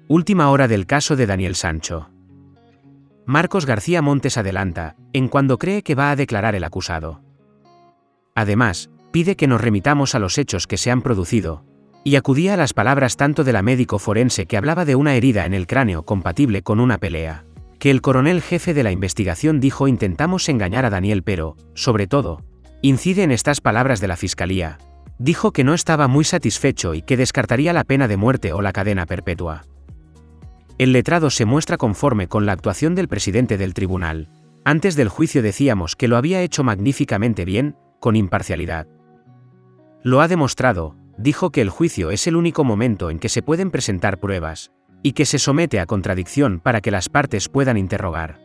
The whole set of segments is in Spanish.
Última hora del caso de Daniel Sancho. Marcos García Montes adelanta, en cuando cree que va a declarar el acusado. Además, pide que nos remitamos a los hechos que se han producido, y acudía a las palabras tanto de la médico forense que hablaba de una herida en el cráneo compatible con una pelea, que el coronel jefe de la investigación dijo intentamos engañar a Daniel pero, sobre todo, incide en estas palabras de la fiscalía, dijo que no estaba muy satisfecho y que descartaría la pena de muerte o la cadena perpetua. El letrado se muestra conforme con la actuación del presidente del tribunal. Antes del juicio decíamos que lo había hecho magníficamente bien, con imparcialidad. Lo ha demostrado, dijo que el juicio es el único momento en que se pueden presentar pruebas, y que se somete a contradicción para que las partes puedan interrogar.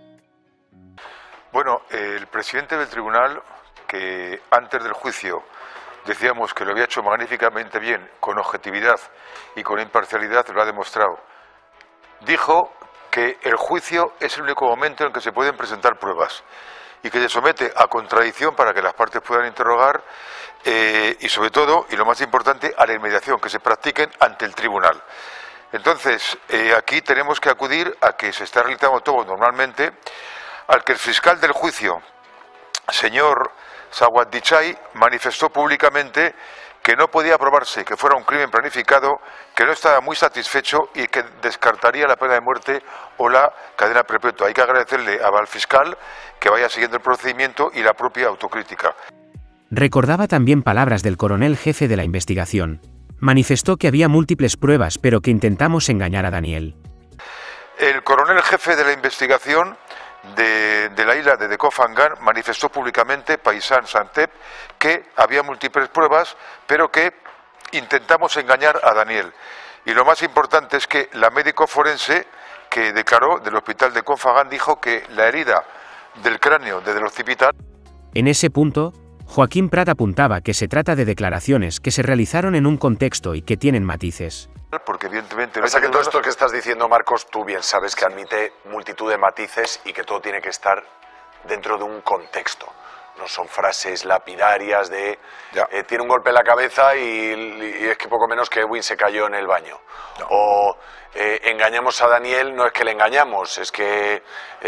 Bueno, el presidente del tribunal, que antes del juicio decíamos que lo había hecho magníficamente bien, con objetividad y con imparcialidad, lo ha demostrado. Dijo que el juicio es el único momento en que se pueden presentar pruebas y que se somete a contradicción para que las partes puedan interrogar y sobre todo, y lo más importante, a la inmediación, que se practiquen ante el tribunal. Entonces, aquí tenemos que acudir a que se está realizando todo normalmente, al que el fiscal del juicio, señor Sawadichay, manifestó públicamente que no podía probarse que fuera un crimen planificado, que no estaba muy satisfecho y que descartaría la pena de muerte o la cadena perpetua. Hay que agradecerle al fiscal que vaya siguiendo el procedimiento y la propia autocrítica. Recordaba también palabras del coronel jefe de la investigación. Manifestó que había múltiples pruebas pero que intentamos engañar a Daniel. El coronel jefe de la investigación de la isla de Koh Phangan manifestó públicamente, Paisan Santep, que había múltiples pruebas, pero que intentamos engañar a Daniel. Y lo más importante es que la médico forense que declaró del hospital de Koh Phangan dijo que la herida del cráneo desde el occipital. En ese punto, Joaquín Prat apuntaba que se trata de declaraciones que se realizaron en un contexto y que tienen matices. Porque evidentemente... Pasa que todo esto que estás diciendo, Marcos, tú bien sabes que admite multitud de matices y que todo tiene que estar dentro de un contexto. No son frases lapidarias de tiene un golpe en la cabeza y es que poco menos que Edwin se cayó en el baño. No. O engañamos a Daniel, no es que le engañamos, es que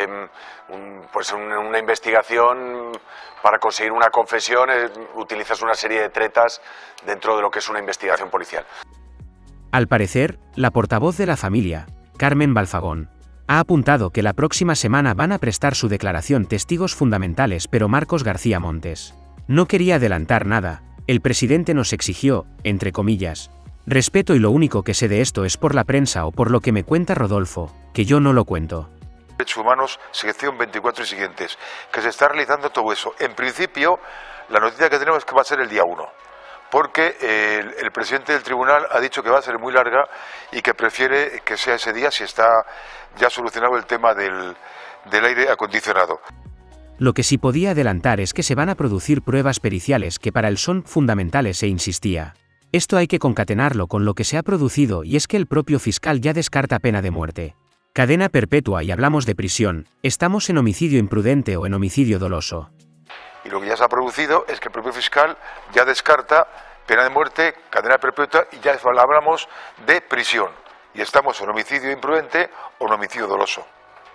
pues una investigación para conseguir una confesión utilizas una serie de tretas dentro de lo que es una investigación policial. Al parecer, la portavoz de la familia, Carmen Balfagón, ha apuntado que la próxima semana van a prestar su declaración testigos fundamentales, pero Marcos García Montes no quería adelantar nada. El presidente nos exigió, entre comillas, respeto y lo único que sé de esto es por la prensa o por lo que me cuenta Rodolfo, que yo no lo cuento. Derechos Humanos, sección 24 y siguientes, que se está realizando todo eso. En principio, la noticia que tenemos es que va a ser el día 1. Porque el presidente del tribunal ha dicho que va a ser muy larga y que prefiere que sea ese día si está ya solucionado el tema del aire acondicionado. Lo que sí podía adelantar es que se van a producir pruebas periciales que para él son fundamentales e insistía. Esto hay que concatenarlo con lo que se ha producido y es que el propio fiscal ya descarta pena de muerte. Cadena perpetua y hablamos de prisión, estamos en homicidio imprudente o en homicidio doloso. Y lo que ya se ha producido es que el propio fiscal ya descarta pena de muerte, cadena perpetua y ya hablamos de prisión. Y estamos en homicidio imprudente o en homicidio doloso.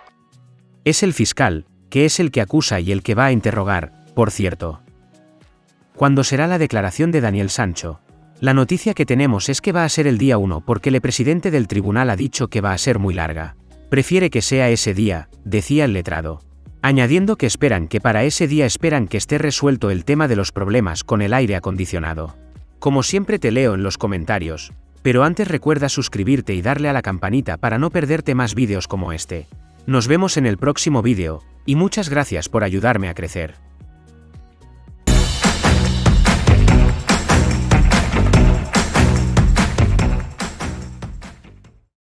Es el fiscal, que es el que acusa y el que va a interrogar, por cierto. ¿Cuándo será la declaración de Daniel Sancho? La noticia que tenemos es que va a ser el día 1 porque el presidente del tribunal ha dicho que va a ser muy larga. Prefiere que sea ese día, decía el letrado. Añadiendo que esperan que para ese día esperan que esté resuelto el tema de los problemas con el aire acondicionado. Como siempre te leo en los comentarios, pero antes recuerda suscribirte y darle a la campanita para no perderte más vídeos como este. Nos vemos en el próximo vídeo, y muchas gracias por ayudarme a crecer.